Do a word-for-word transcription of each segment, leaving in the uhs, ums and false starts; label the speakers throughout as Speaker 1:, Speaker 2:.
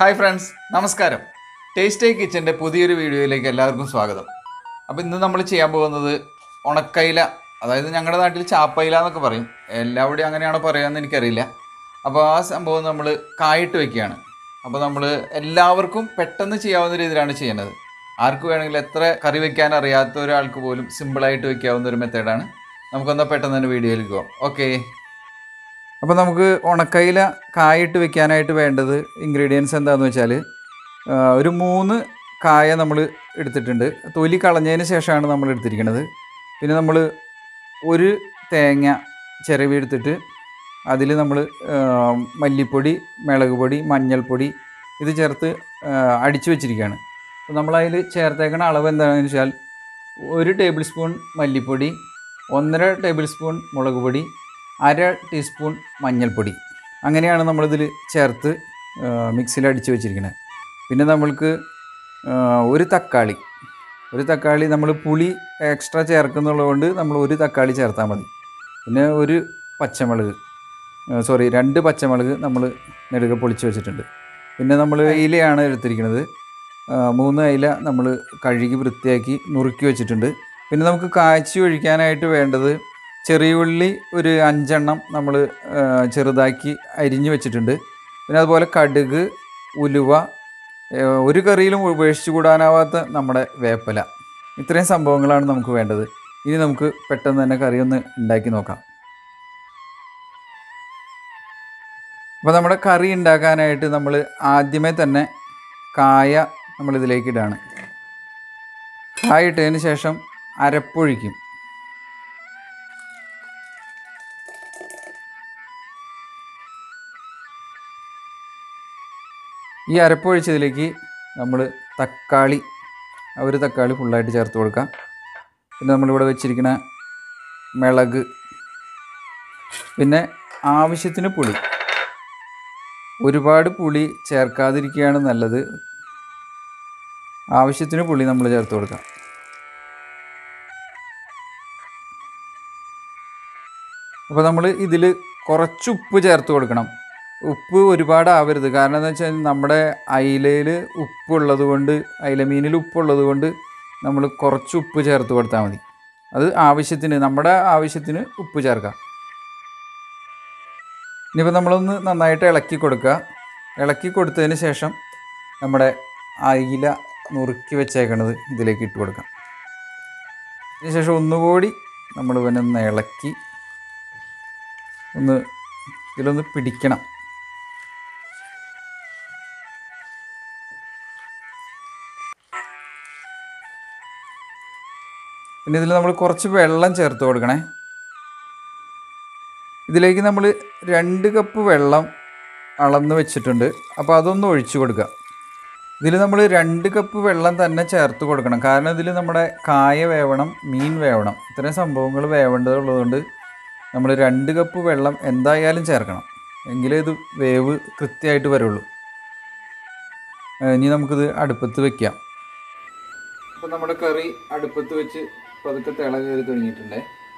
Speaker 1: Hi friends, നമസ്കാരം. Tasty കിച്ചൻ്റെ പുതിയൊരു വീഡിയോയിലേക്ക് എല്ലാവർക്കും സ്വാഗതം. അപ്പോൾ ഇന്ന് നമ്മൾ ചെയ്യാൻ പോകുന്നത് ഉണക്കയില, അതായത് ഞങ്ങളുടെ നാട്ടിൽ ചാപ്പയില എന്നൊക്കെ പറയും, എല്ലാവരുടെയും അങ്ങനെയാണോ പറയാമെന്ന് എനിക്കറിയില്ല. അപ്പോൾ ആ സംഭവം നമ്മൾ കായിട്ട് വയ്ക്കുകയാണ്. അപ്പോൾ നമ്മൾ എല്ലാവർക്കും പെട്ടെന്ന് ചെയ്യാവുന്ന രീതിയിലാണ് ചെയ്യുന്നത്. ആർക്ക് വേണമെങ്കിലും എത്ര കറി വയ്ക്കാൻ അറിയാത്ത ഒരാൾക്ക് പോലും സിമ്പിളായിട്ട് വയ്ക്കാവുന്ന ഒരു മെത്തേഡാണ്. നമുക്കൊന്നാൽ പെട്ടെന്ന് തന്നെ വീഡിയോയിലേക്ക് പോകാം. ഓക്കെ. അപ്പോൾ നമുക്ക് ഉണക്കയില കായിട്ട് വെക്കാനായിട്ട് വേണ്ടത് ഇൻഗ്രീഡിയൻസ് എന്താണെന്ന് വെച്ചാൽ, ഒരു മൂന്ന് കായ നമ്മൾ എടുത്തിട്ടുണ്ട്. തൊലി കളഞ്ഞതിന് ശേഷമാണ് നമ്മൾ എടുത്തിരിക്കുന്നത്. പിന്നെ നമ്മൾ ഒരു തേങ്ങ ചിരവി എടുത്തിട്ട് അതിൽ നമ്മൾ മല്ലിപ്പൊടി, മുളക് പൊടി, മഞ്ഞൾപ്പൊടി ഇത് ചേർത്ത് അടിച്ചു വെച്ചിരിക്കുകയാണ്. അപ്പോൾ നമ്മളതിൽ ചേർത്തേക്കുന്ന അളവ് എന്താണെന്ന് വെച്ചാൽ, ഒരു ടേബിൾ സ്പൂൺ മല്ലിപ്പൊടി, ഒന്നര ടേബിൾ സ്പൂൺ മുളക് പൊടി, അര ടീസ്പൂൺ മഞ്ഞൾപ്പൊടി, അങ്ങനെയാണ് നമ്മളിതിൽ ചേർത്ത് മിക്സിയിൽ അടിച്ച് വെച്ചിരിക്കുന്നത്. പിന്നെ നമ്മൾക്ക് ഒരു തക്കാളി ഒരു തക്കാളി നമ്മൾ പുളി എക്സ്ട്രാ ചേർക്കുന്നുള്ളത് കൊണ്ട് നമ്മൾ ഒരു തക്കാളി ചേർത്താൽ മതി. പിന്നെ ഒരു പച്ചമുളക് സോറി രണ്ട് പച്ചമുളക് നമ്മൾ നെടുക പൊളിച്ച് വെച്ചിട്ടുണ്ട്. പിന്നെ നമ്മൾ അയിലയാണ് എടുത്തിരിക്കുന്നത്. മൂന്ന് അയില നമ്മൾ കഴുകി വൃത്തിയാക്കി നുറുക്കി വെച്ചിട്ടുണ്ട്. പിന്നെ നമുക്ക് കാച്ചി ഒഴിക്കാനായിട്ട് വേണ്ടത് ചെറിയ ഉള്ളി ഒരു അഞ്ചെണ്ണം നമ്മൾ ചെറുതാക്കി അരിഞ്ഞ് വെച്ചിട്ടുണ്ട്. പിന്നെ അതുപോലെ കടുക്, ഉലുവ, ഒരു കറിയിലും ഉപേക്ഷിച്ച് കൂടാനാവാത്ത നമ്മുടെ വേപ്പില, ഇത്രയും സംഭവങ്ങളാണ് നമുക്ക് വേണ്ടത്. ഇനി നമുക്ക് പെട്ടെന്ന് തന്നെ കറി ഒന്ന് ഉണ്ടാക്കി നോക്കാം. അപ്പോൾ നമ്മുടെ കറി ഉണ്ടാക്കാനായിട്ട് നമ്മൾ ആദ്യമേ തന്നെ കായ നമ്മളിതിലേക്ക് ഇടാണ്. കായ ഇട്ടതിന് ശേഷം അരപ്പൊഴിക്കും. ഈ അരപ്പൊഴിച്ചതിലേക്ക് നമ്മൾ തക്കാളി, ഒരു തക്കാളി ഫുള്ളായിട്ട് ചേർത്ത് കൊടുക്കാം. പിന്നെ നമ്മളിവിടെ വെച്ചിരിക്കുന്ന മുളക്, പിന്നെ ആവശ്യത്തിന് പുളി. ഒരുപാട് പുളി ചേർക്കാതിരിക്കുകയാണ് നല്ലത്. ആവശ്യത്തിന് പുളി നമ്മൾ ചേർത്ത് കൊടുക്കാം. അപ്പോൾ നമ്മൾ ഇതിൽ കുറച്ച് ഉപ്പ് ചേർത്ത് കൊടുക്കണം. ഉപ്പ് ഒരുപാട് ആവരുത്. കാരണം എന്താ വെച്ചാൽ നമ്മുടെ അയിലയിൽ ഉപ്പുള്ളത് കൊണ്ട്, അയില മീനിൽ ഉപ്പുള്ളത് കൊണ്ട് നമ്മൾ കുറച്ച് ഉപ്പ് ചേർത്ത് കൊടുത്താൽ മതി. അത് ആവശ്യത്തിന്, നമ്മുടെ ആവശ്യത്തിന് ഉപ്പ് ചേർക്കാം. ഇനിയിപ്പോൾ നമ്മളൊന്ന് നന്നായിട്ട് ഇളക്കി കൊടുക്കുക. ഇളക്കി കൊടുത്തതിന് ശേഷം നമ്മുടെ അയില നുറുക്കി വെച്ചേക്കണത് ഇതിലേക്ക് ഇട്ട് കൊടുക്കാം. അതിന് ശേഷം ഒന്നുകൂടി നമ്മൾ പിന്നെ ഒന്ന് ഇളക്കി ഒന്ന് ഇതിലൊന്ന് പിടിക്കണം. പിന്നെ ഇതിൽ നമ്മൾ കുറച്ച് വെള്ളം ചേർത്ത് കൊടുക്കണേ. ഇതിലേക്ക് നമ്മൾ രണ്ട് കപ്പ് വെള്ളം അളന്ന് വെച്ചിട്ടുണ്ട്. അപ്പോൾ അതൊന്ന് ഒഴിച്ചു കൊടുക്കുക. ഇതിൽ നമ്മൾ രണ്ട് കപ്പ് വെള്ളം തന്നെ ചേർത്ത് കൊടുക്കണം. കാരണം ഇതിൽ നമ്മുടെ കായ വേവണം, മീൻ വേവണം, ഇത്രയും സംഭവങ്ങൾ വേവേണ്ടതുള്ളതുകൊണ്ട് നമ്മൾ രണ്ട് കപ്പ് വെള്ളം എന്തായാലും ചേർക്കണം. എങ്കിലേ ഇത് വേവ് കൃത്യമായിട്ട് വരുള്ളൂ. ഇനി നമുക്കിത് അടുപ്പത്ത് വയ്ക്കാം. അപ്പോൾ നമ്മുടെ കറി അടുപ്പത്ത് വെച്ച് പതുക്കെ തിള കയറി തുടങ്ങിയിട്ടുണ്ട്.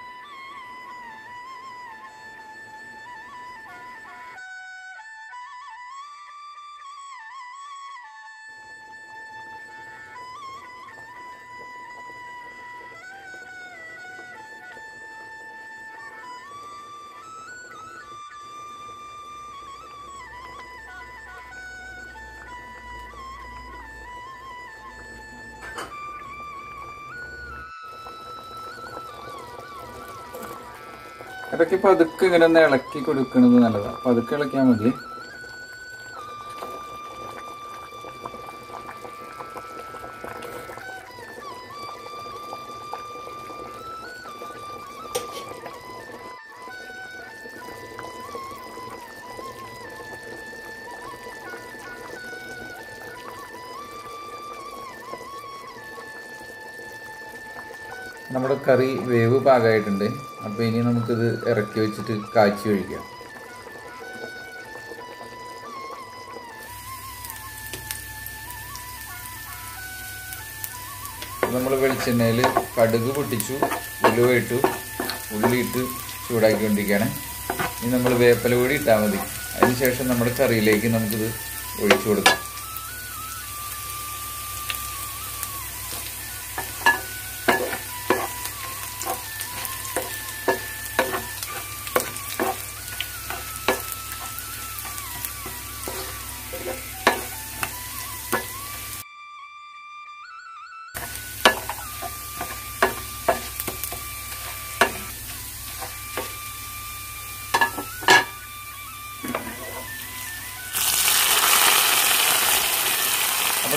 Speaker 1: ഇടയ്ക്ക് പതുക്കെ ഇങ്ങനെ ഒന്ന് ഇളക്കി കൊടുക്കുന്നത് നല്ലതാണ്. പതുക്കെ ഇളക്കിയാൽ മതി. നമ്മുടെ കറി വേവ് പാകമായിട്ടുണ്ട്. അപ്പോൾ ഇനി നമുക്കിത് ഇറക്കി വെച്ചിട്ട് കാച്ചി ഒഴിക്കാം. നമ്മൾ വെളിച്ചെണ്ണയിൽ കടുക് പൊട്ടിച്ചു, ഉലുവ ഇട്ടു, ഉള്ളി ഇട്ട് ചൂടാക്കിക്കൊണ്ടിരിക്കുകയാണ്. ഇനി നമ്മൾ വേപ്പില കൂടി ഇട്ടാൽ മതി. അതിനുശേഷം നമ്മുടെ കറിയിലേക്ക് നമുക്കിത് ഒഴിച്ചു കൊടുക്കാം.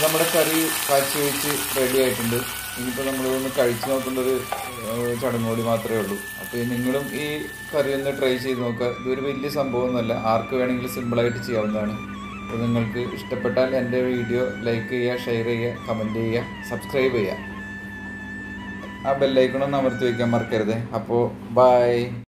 Speaker 1: നമ്മുടെ കറി കാച്ചി വെച്ച് റെഡി ആയിട്ടുണ്ട്. ഇനിയിപ്പോൾ നമ്മളിതൊന്ന് കഴിച്ച് നോക്കേണ്ട ഒരു ചടങ്ങോടി മാത്രമേ ഉള്ളൂ. അപ്പോൾ നിങ്ങളും ഈ കറി ഒന്ന് ട്രൈ ചെയ്ത് നോക്കുക. ഇതൊരു വലിയ സംഭവമൊന്നുമല്ല, ആർക്ക് വേണമെങ്കിലും സിമ്പിളായിട്ട് ചെയ്യാവുന്നതാണ്. അപ്പോൾ നിങ്ങൾക്ക് ഇഷ്ടപ്പെട്ടാൽ എൻ്റെ വീഡിയോ ലൈക്ക് ചെയ്യുക, ഷെയർ ചെയ്യുക, കമൻറ്റ് ചെയ്യുക, സബ്സ്ക്രൈബ് ചെയ്യുക. ആ ബെല്ലൈക്കണൊന്ന് അമർത്തി വയ്ക്കാൻ മറക്കരുത്. അപ്പോൾ ബൈ.